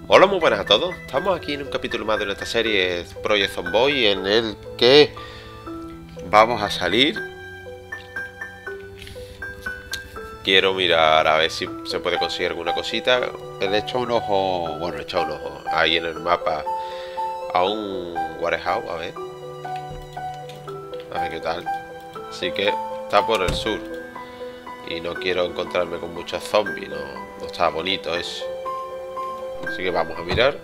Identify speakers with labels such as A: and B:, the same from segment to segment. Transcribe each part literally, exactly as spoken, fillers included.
A: Hola, muy buenas a todos. Estamos aquí en un capítulo más de nuestra serie Project Zomboid, en el que vamos a salir. Quiero mirar a ver si se puede conseguir alguna cosita. He echado un ojo, bueno, he echado un ojo ahí en el mapa a un warehouse, a ver. A ver qué tal. Así que está por el sur. Y no quiero encontrarme con muchos zombies, no, no está bonito eso. Así que vamos a mirar.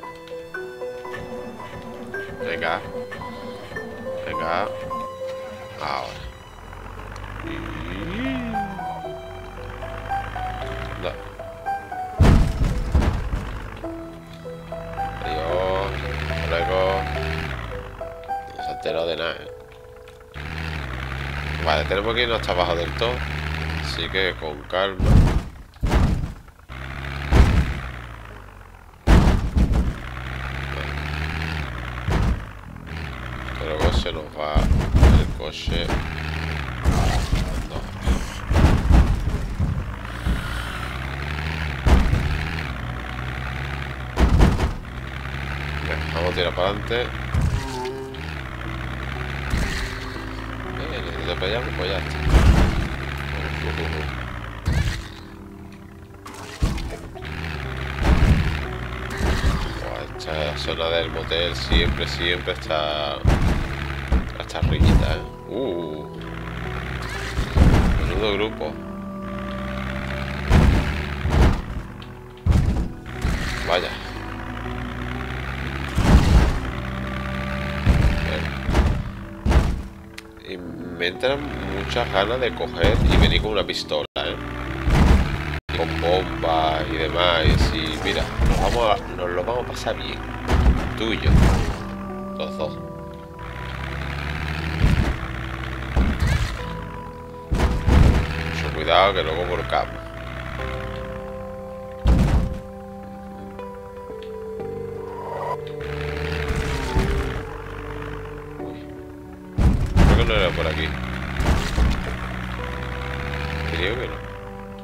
A: Venga. Venga. Ahora. No. Adiós. Hasta luego. No se ha enterado de nada, ¿eh? Vale, tenemos que irnos hasta abajo del todo. Así que con calma. Que luego se nos va el coche. No. Venga, vamos a tirar para adelante. Eh, necesito pelear, pues ya está. Uh, uh, uh. Esta zona del motel siempre, siempre está hasta arribita, ¿eh? Uh, menudo grupo. Vaya. Y me entran muchas ganas de coger y venir con una pistola, ¿eh? Con bombas y demás. Y mira, nos, vamos a, nos lo vamos a pasar bien. Tú y yo. Los dos. Mucho cuidado que luego volcamos. Uy. Creo que no era por aquí. Creo que no.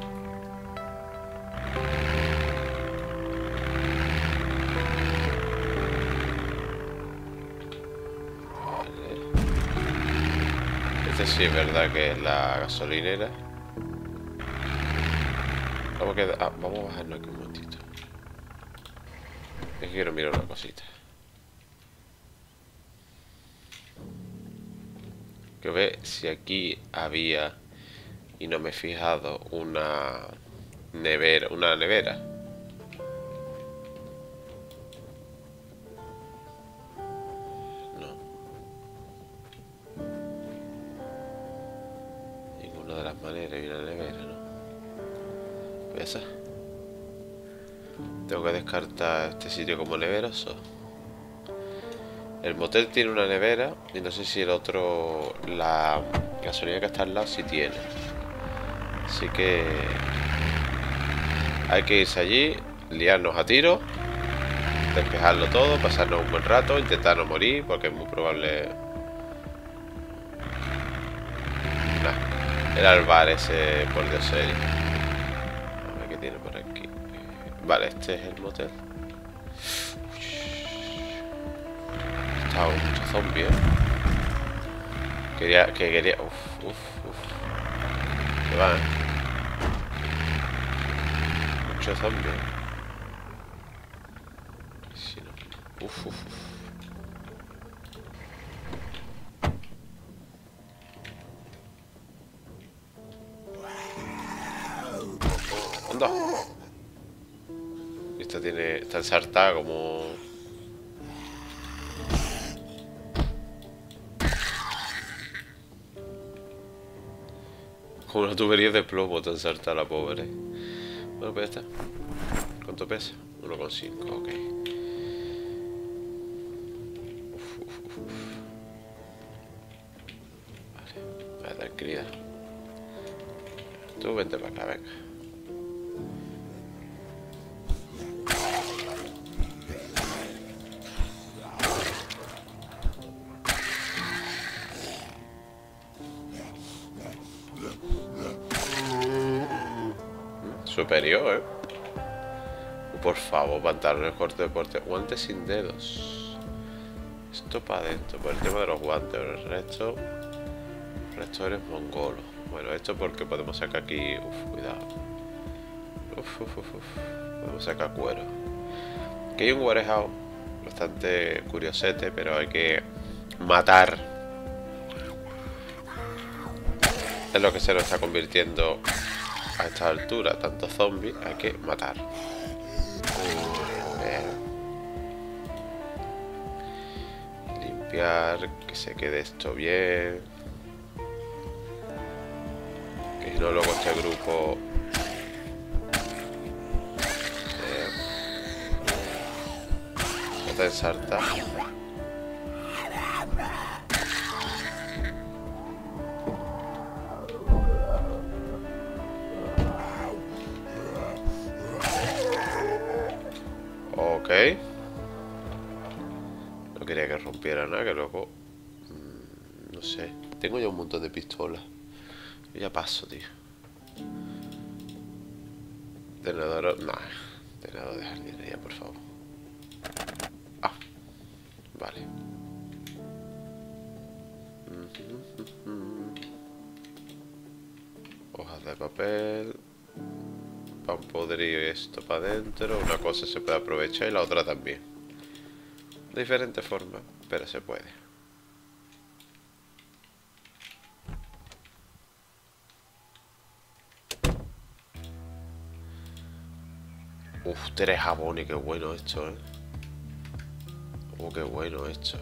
A: Sí, es verdad que es la gasolinera. Vamos a, quedar, ah, vamos a bajarnos aquí un momentito. Es que quiero mirar una cosita. Que ve si aquí había, y no me he fijado, una nevera, una nevera. De las maneras y una nevera, ¿no? Pues esa. Tengo que descartar este sitio como neveroso. El motel tiene una nevera y no sé si el otro, la gasolina que está al lado, sí tiene. Así que hay que irse allí, liarnos a tiro, despejarlo todo, pasarnos un buen rato, intentar no morir porque es muy probable. Era el bar ese, por Dios serio. A ver qué tiene por aquí. Vale, este es el motel. Estaba mucho zombie, ¿eh? Quería, que quería... Uf, uf, uf. Se va, ¿eh? Mucho zombie, ¿eh? Si no... Uf, uf, uf. Esta tiene... Está ensartada como... Como una tubería de plomo, está ensartada la pobre. Bueno, pues ya está. ¿Cuánto pesa? uno coma cinco, ok. Uf, uf, uf, uf. Vale, vale, tranquilidad. Tú vente para acá, venga. Superior, ¿eh? Por favor, pantalones cortos de deporte. Guantes sin dedos. Esto para adentro, por el tema de los guantes. Pero el resto... El resto eres mongolo. Bueno, esto porque podemos sacar aquí... Uf, cuidado. Uf, uf, uf, uf. Podemos sacar cuero. Aquí hay un warehouse bastante curiosete, pero hay que matar. Es lo que se nos está convirtiendo a esta altura. Tanto zombies, hay que matar. Limpiar, que se quede esto bien. Que si no, luego este grupo... de ensartar. Ok. No quería que rompiera nada, que luego... Mmm, no sé. Tengo ya un montón de pistolas. Yo ya paso, tío. Tenedor... No. Tenedor de jardinería, por favor. Ah. Vale. Hojas de papel. Pan podrido y esto para adentro. Una cosa se puede aprovechar y la otra también. De diferente forma, pero se puede. Uf, tres jabones, qué bueno esto, eh. Oh, qué bueno esto.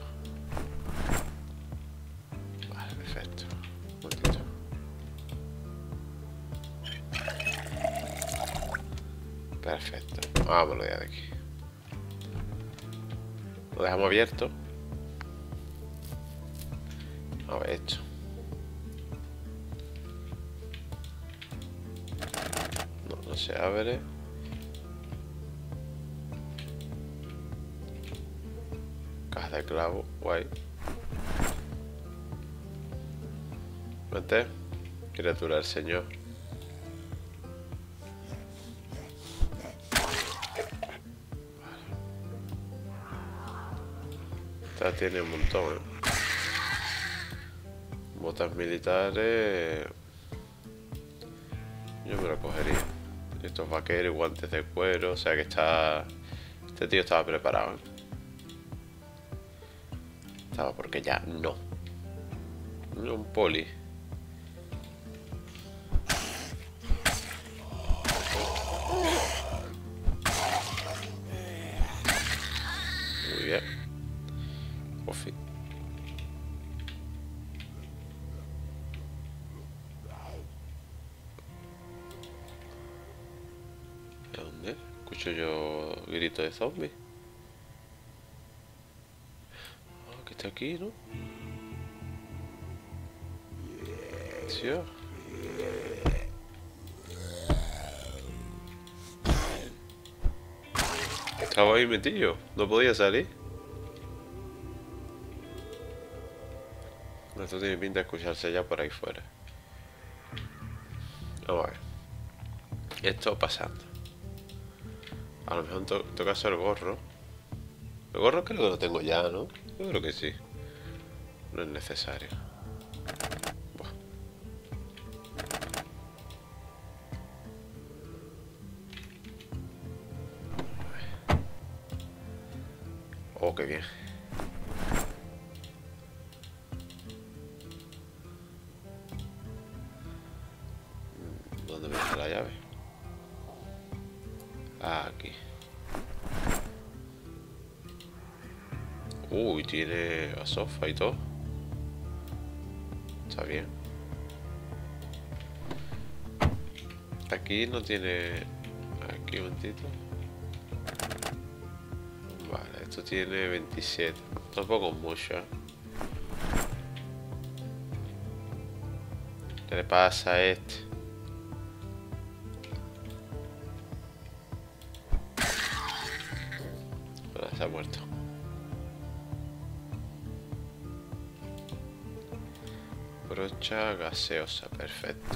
A: Vale, perfecto. Un momentito. Perfecto. Vámonos ya de aquí. Lo dejamos abierto. A ver esto. No, no se abre. Caja de clavo, guay. Vente. Criatura del señor. Esta tiene un montón, ¿eh? Botas militares. Yo me lo cogería. Estos vaqueros y guantes de cuero. O sea que está... Este tío estaba preparado, ¿eh? Estaba porque ya no. Un poli. Muy bien. Ofi. ¿De dónde? Escucho yo grito de zombie. Ah, que está aquí, ¿no? Sí. Estaba ahí metido, no podía salir. Esto tiene pinta de escucharse ya por ahí fuera. Vamos a ver. Esto pasando. A lo mejor to toca hacer el gorro. El gorro creo que lo tengo ya, ¿no? Yo creo que sí. No es necesario. Buah. Oh, qué bien. ¿Dónde me deja la llave? Ah, aquí. Uy, tiene a sofá y todo. Está bien. Aquí no tiene... Aquí un momentito. Vale, esto tiene veintisiete. Tampoco mucho, ¿eh? ¿Qué le pasa a este? Ahora se ha muerto. Brocha gaseosa, perfecto.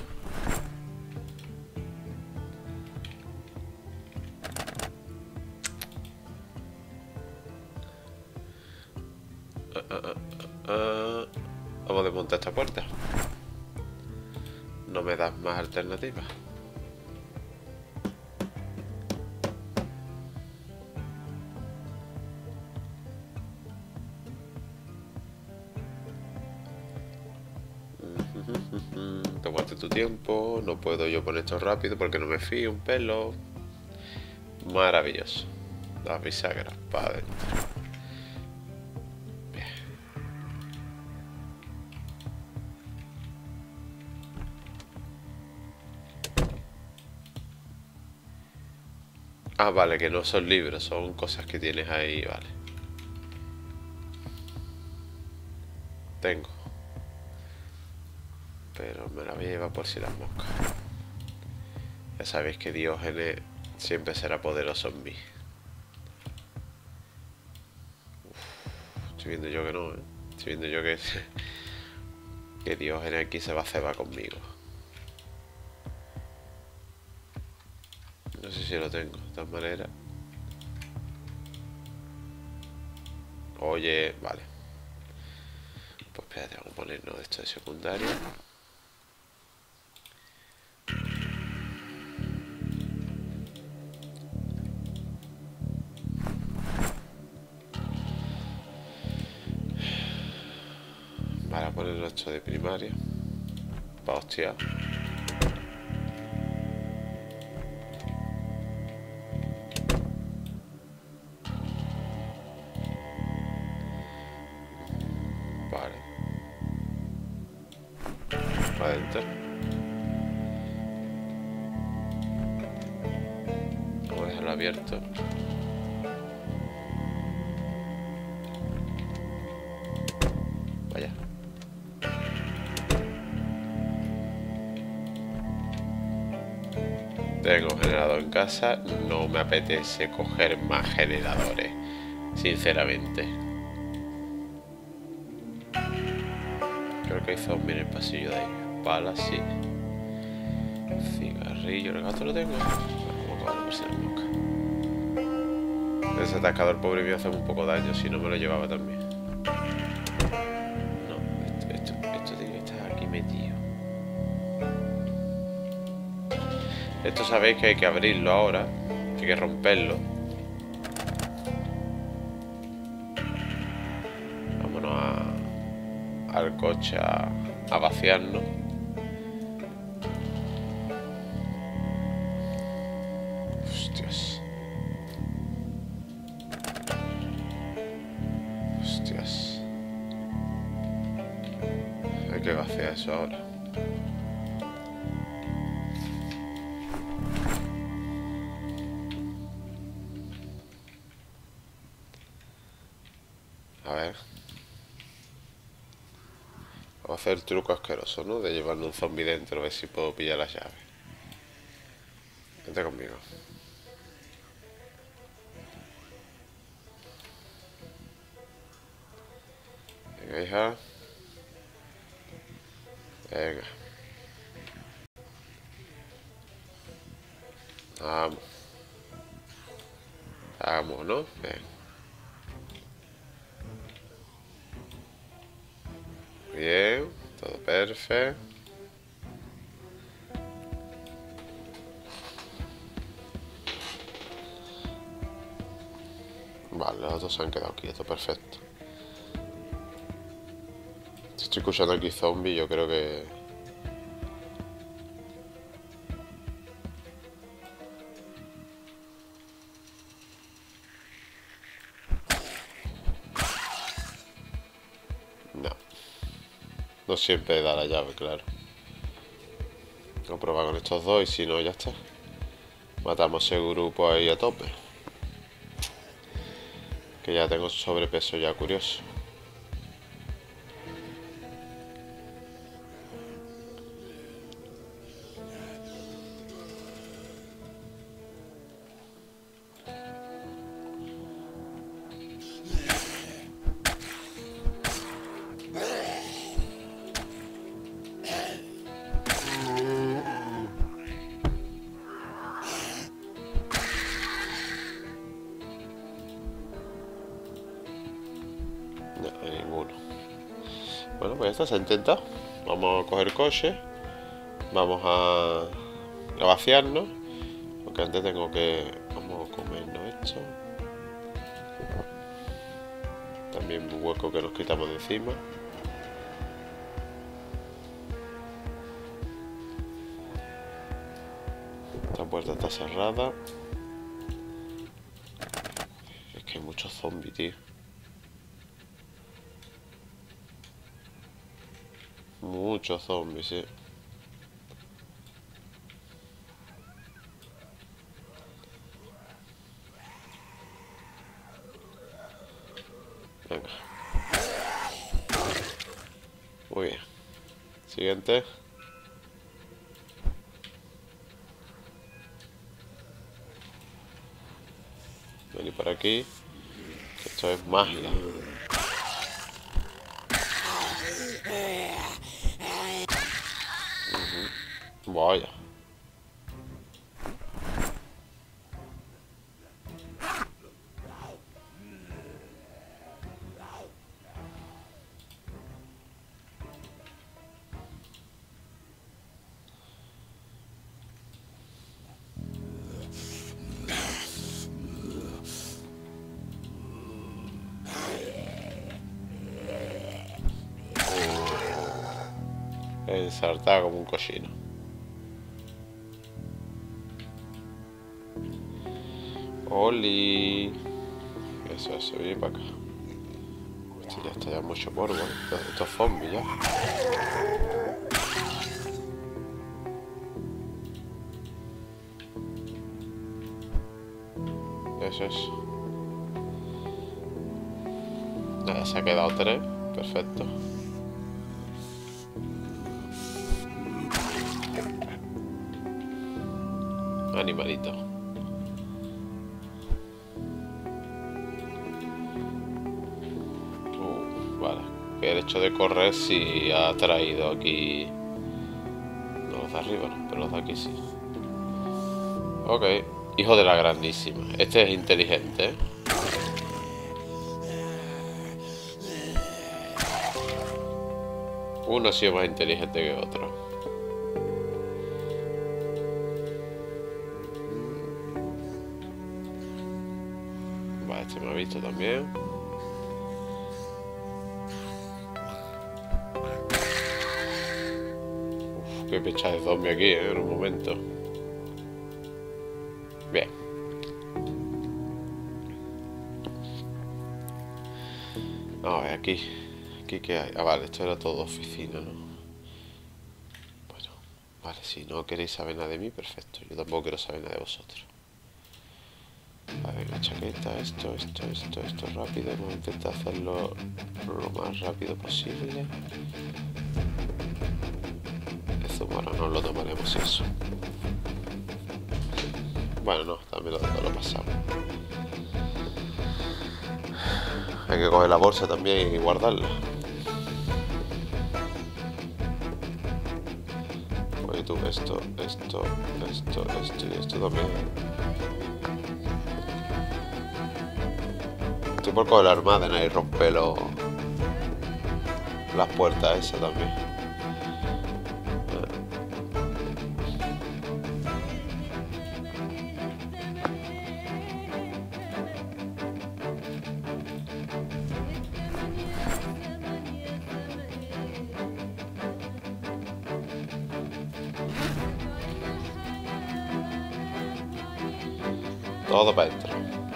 A: ah, ah, ah. Vamos a desmontar esta puerta. No me das más alternativas. Tómate tu tiempo. No puedo yo poner esto rápido porque no me fío un pelo. Maravilloso. Las bisagras para adentro. Bien. Ah, vale, que no son libros, son cosas que tienes ahí, vale. Tengo. Pero me la voy a llevar por si las moscas. Ya sabéis que Diógenes siempre será poderoso en mí. Uf, estoy viendo yo que no, ¿eh? Estoy viendo yo que, que Diógenes aquí se va a cebar conmigo. No sé si lo tengo, de todas maneras. Oye, vale. Pues espérate, vamos a ponernos esto de secundaria. Para ponerlo esto de primaria. Para hostiar. Vale. Para adentro. Vamos a dejarlo abierto. Vaya. Tengo generador en casa. No me apetece coger más generadores, sinceramente. Creo que hay zombie en el pasillo de ahí. Palas, sí. Cigarrillo, el gato lo tengo. Vamos a acabar por si la mosca. Ese atascador pobre me hace un poco daño si no me lo llevaba también. No, esto, esto, esto tiene que estar aquí metido. Esto sabéis que hay que abrirlo ahora, que hay que romperlo. Vámonos a, al coche a, a vaciarnos. Hostias. Hostias. Hay que vaciar eso ahora. A ver. Vamos a hacer el truco asqueroso, ¿no? De llevarme un zombie dentro, a ver si puedo pillar las llaves. Vente conmigo. Venga, hija. Venga. Vamos. Vamos, ¿no? Venga. Bien, todo perfecto. Vale, los dos se han quedado quietos, perfecto. Estoy escuchando aquí zombies, yo creo que... No. No siempre da la llave, claro. Vamos a probar con estos dos y si no, ya está. Matamos ese grupo ahí a tope. Que ya tengo sobrepeso ya curioso. No, no hay ninguno. Bueno, pues esto se ha intentado. Vamos a coger el coche. Vamos a, a vaciarnos. Porque antes tengo que... Vamos a comernos esto. También un hueco que nos quitamos de encima. Esta puerta está cerrada. Es que hay muchos zombies, tío. Muchos zombies, sí. Venga. Muy bien. Siguiente. Venir por aquí. Que esto es magia. Uh-huh. Vaya. Ensartada como un cochino. Oli. Eso, eso, viene para acá. Esto ya está ya mucho polvo, ¿eh? Estos, estos zombies ya. Eso es. Nada, se ha quedado tres. Perfecto. Animalito. Uh, vale. Que el hecho de correr sí ha traído aquí. No los de arriba, no, pero los de aquí sí. Ok. Hijo de la grandísima. Este es inteligente, ¿eh? Uno ha sido más inteligente que otro. Vale, este me ha visto también. Uf, qué pecha de zombie aquí, ¿eh? En un momento. Bien. A ver, aquí. Aquí qué hay. Ah, vale, esto era todo oficina, ¿no? Bueno, vale, si no queréis saber nada de mí, perfecto. Yo tampoco quiero saber nada de vosotros. A ver, la chaqueta, esto, esto, esto, esto rápido. Vamos a intentar hacerlo lo más rápido posible. El zumo ahora no lo tomaremos eso. Bueno, no, también lo, lo pasamos. Hay que coger la bolsa también y guardarla. Oye tú, esto, esto, esto, esto y esto también. Estoy por coger la armada y romperlo. Las puertas esas también. Todo para adentro.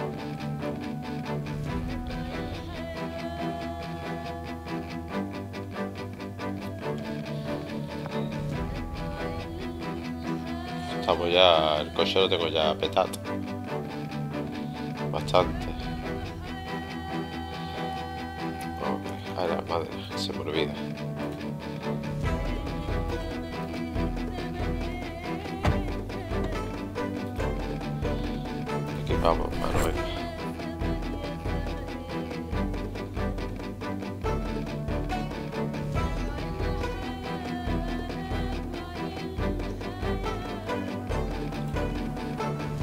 A: Estamos ya... El coche lo tengo ya petado. Bastante. Ok, a la madre, se me olvida. Vamos, mano, venga.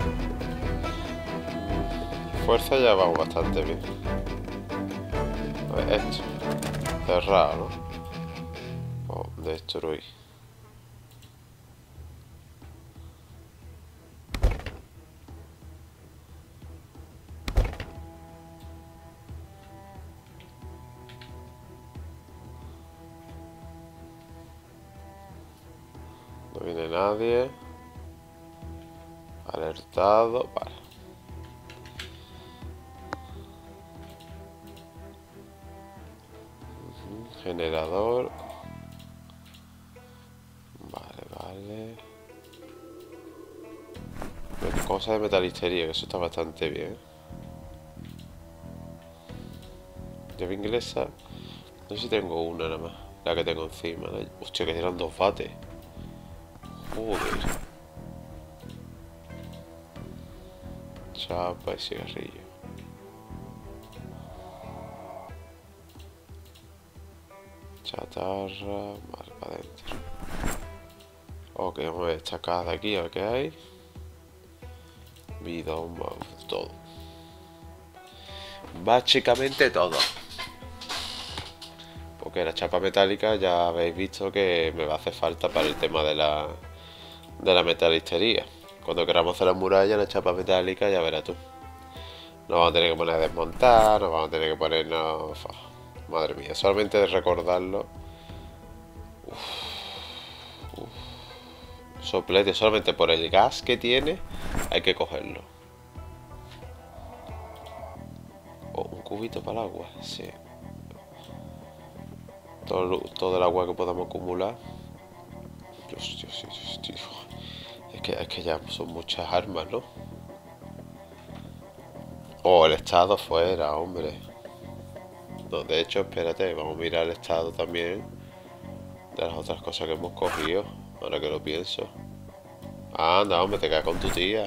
A: Fuerza ya vamos bastante bien. A ver, esto. Cerrado, ¿no? O destruir. No viene nadie. Alertado. Vale. Generador. Vale, vale. Cosa de metalistería, que eso está bastante bien. Llave inglesa. No sé si tengo una nada más. La que tengo encima. ¿No? Hostia, que eran dos bates. Joder. Chapa y cigarrillo. Chatarra. Vale, para adentro. Ok, vamos a ver esta caja de aquí, a ver qué hay. Bidón, todo. Básicamente todo. Porque la chapa metálica ya habéis visto que me va a hacer falta para el tema de la de la metalistería. Cuando queramos hacer la muralla, la chapa metálica, ya verás tú. Nos vamos a tener que poner a desmontar, nos vamos a tener que ponernos... Madre mía, solamente de recordarlo. Uf, uf. Soplete, solamente por el gas que tiene, hay que cogerlo. Oh, un cubito para el agua, sí. Todo, todo el agua que podamos acumular. Dios, Dios, Dios, Dios. Es que, es que ya son muchas armas, ¿no? Oh, el estado fuera, hombre. No, de hecho, espérate, vamos a mirar el estado también de las otras cosas que hemos cogido, ahora que lo pienso. Anda, hombre, te quedas con tu tía.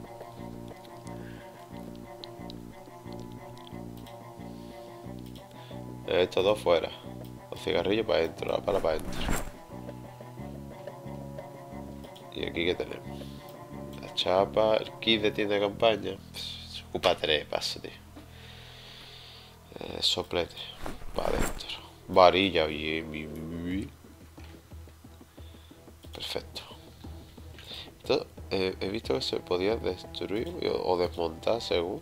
A: Estos dos fuera. Los cigarrillos para adentro, la pala para adentro. Y aquí que tenemos la chapa, el kit de tienda de campaña. Se ocupa tres pasos, tío. Eh, soplete para adentro. Varilla, bien, bien, bien, bien. Perfecto. Esto, eh, he visto que se podía destruir o desmontar según.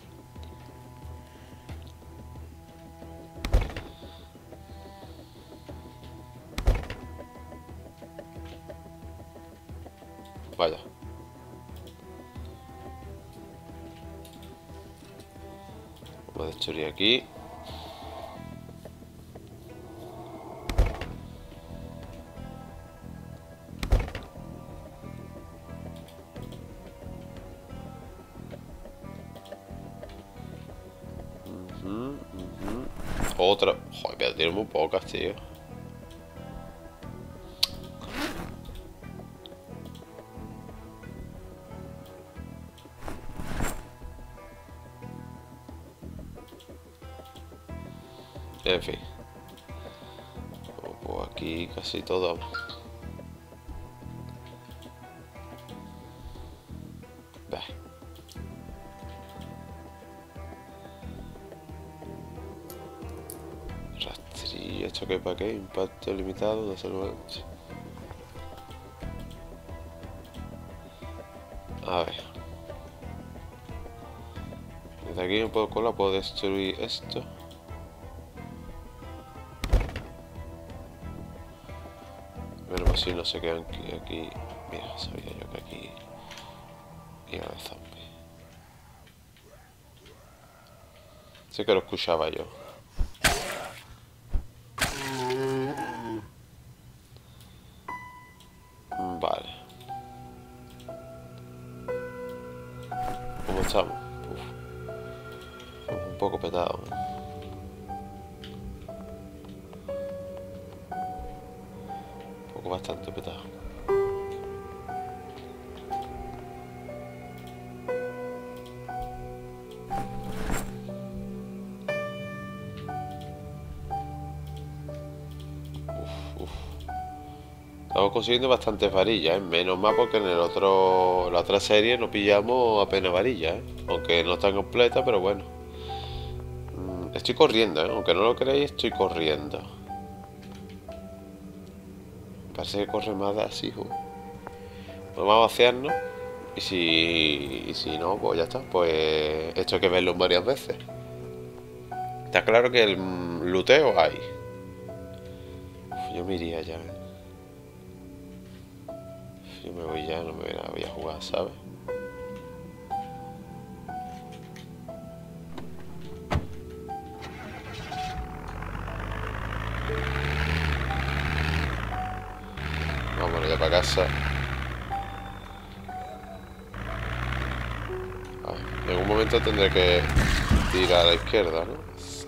A: Vaya. Vamos a destruir aquí. Uh -huh, uh -huh. Otra. Joder, que tiene muy pocas, tío. En fin. Pues aquí casi todo. Bah. Rastrillo, ¿esto qué para qué? Impacto limitado, no sé lo que... A ver. Desde aquí un poco la puedo destruir esto. Pero si no se quedan aquí, aquí. Mira, sabía yo que aquí iba de zombie. Sí que lo escuchaba yo. Vale. ¿Cómo estamos? Uf. Estamos un poco petados. Un poco bastante petado. Estamos consiguiendo bastantes varillas, ¿eh? Menos mal porque en el otro, la otra serie no pillamos apenas varillas, ¿eh? Aunque no están completas, pero bueno. Mm, estoy corriendo, ¿eh? Aunque no lo creáis, estoy corriendo. Parece que corre más de así, hijo. Pues vamos a vaciarnos. Y si, y si no, pues ya está. Pues esto hay que verlo varias veces. Está claro que el luteo hay. Uf, yo me iría ya. Yo me voy ya, no me voy a jugar, ¿sabes? Vámonos ya para casa. Ah, en algún momento tendré que tirar a la izquierda, ¿no? Sí.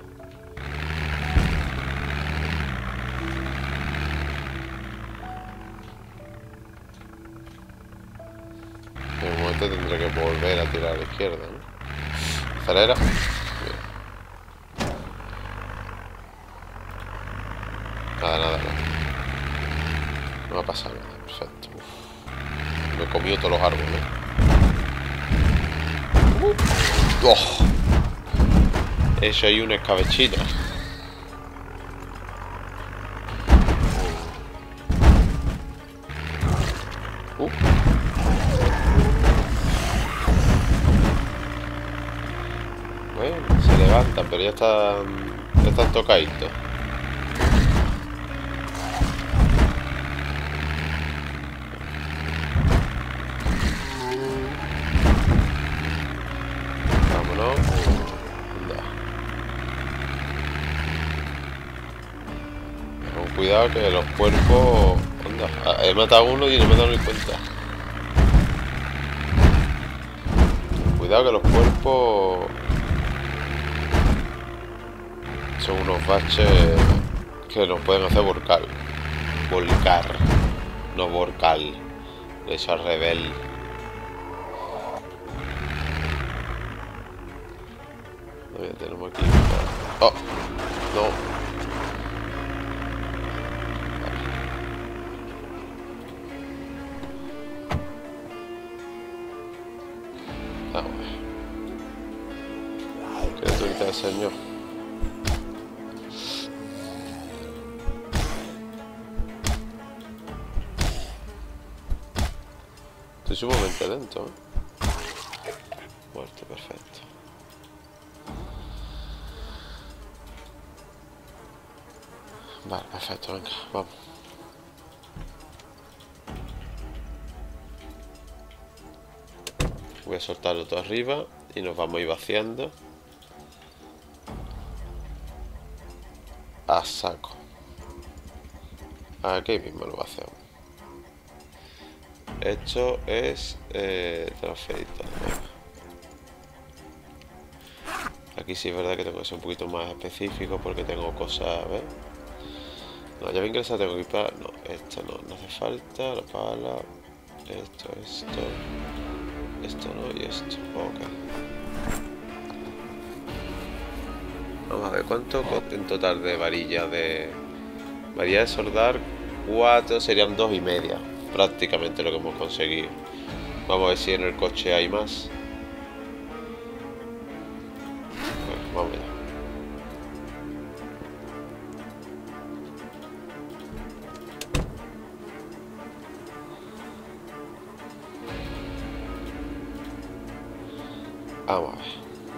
A: En algún momento tendré que volver a tirar a la izquierda, ¿no? Acelera. Bien. Nada, nada, nada. No va a pasar nada, perfecto. Uf. Me he comido todos los árboles, ¿eh? Uh. Oh. Eso hay una escabechina. Uh. Bueno, se levantan, pero ya están, ya están tocaditos. Vámonos. Anda. Con cuidado que los cuerpos... Anda, he matado a uno y no me he dado ni cuenta. Cuidado que los cuerpos... son unos baches que nos pueden hacer volcar. Volcar. No volcal. Eso es rebel. No, ya tenemos aquí. Oh, no. Vamos a ver. ¿Qué turista el señor? Estoy sumamente lento, ¿eh? Muerto, perfecto. Vale, perfecto, venga, vamos. Voy a soltarlo todo arriba y nos vamos a ir vaciando. A saco. Aquí mismo lo hacemos. Esto es eh, transferito. Aquí sí es verdad que tengo que ser un poquito más específico porque tengo cosas, ¿ves? No, ya me ingresa, tengo que ir para... No, esto no, no hace falta, la pala. Esto, esto. Esto no y esto. Ok. Vamos a ver, ¿cuánto en total de varilla de... varilla de soldar? Cuatro, serían dos y media. Prácticamente lo que hemos conseguido. Vamos a ver si en el coche hay más. Bueno, vamos allá. Vamos a ver.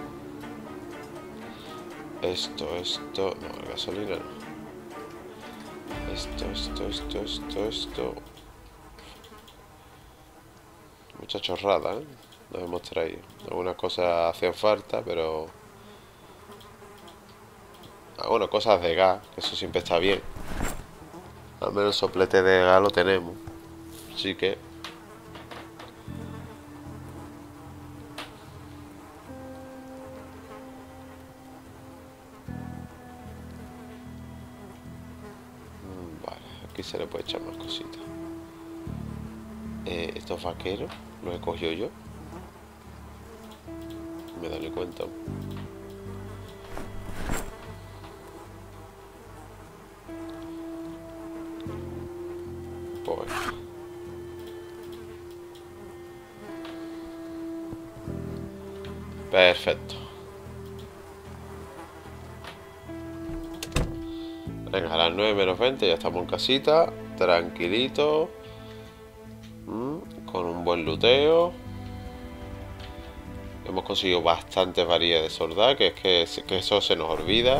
A: Esto, esto... no, la gasolina no. Esto, esto, esto, esto, esto... mucha chorrada, ¿eh? Nos hemos traído. Algunas cosas hacen falta, pero... ah, bueno, cosas de gas, que eso siempre está bien. Al menos el soplete de gas lo tenemos. Así que... vale, aquí se le puede echar más cositas. Eh, estos vaqueros los he cogido yo. Me doy cuenta. Pues... perfecto. Venga, a las nueve menos veinte ya estamos en casita, tranquilito, mm, con un buen luteo. Hemos conseguido bastantes varillas de soldad, que es que, que eso se nos olvida.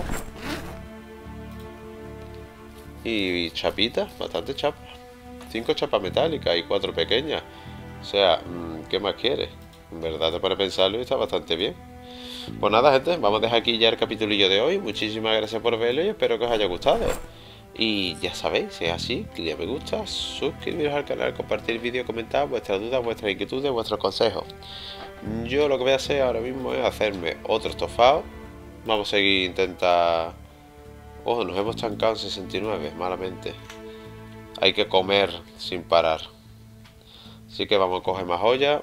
A: Y chapitas, bastante chapas. Cinco chapas metálicas y cuatro pequeñas. O sea, ¿qué más quieres? En verdad te pone a pensarlo y está bastante bien. Pues nada, gente, vamos a dejar aquí ya el capitulillo de hoy. Muchísimas gracias por verlo y espero que os haya gustado. Y ya sabéis, si es así, clic a me gusta, suscribiros al canal, compartir el vídeo, comentar vuestras dudas, vuestras inquietudes, vuestros consejos. Yo lo que voy a hacer ahora mismo es hacerme otro estofado. Vamos a seguir intentar... Oh, nos hemos estancado en sesenta y nueve, malamente. Hay que comer sin parar. Así que vamos a coger más ollas.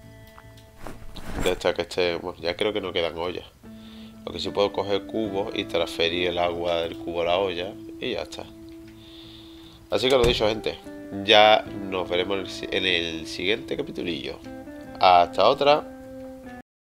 A: De esta que esté... Bueno, ya creo que no quedan ollas. Lo que sí puedo coger cubos y transferir el agua del cubo a la olla. Y ya está. Así que lo dicho, gente. Ya nos veremos en el siguiente capitulillo. Hasta otra.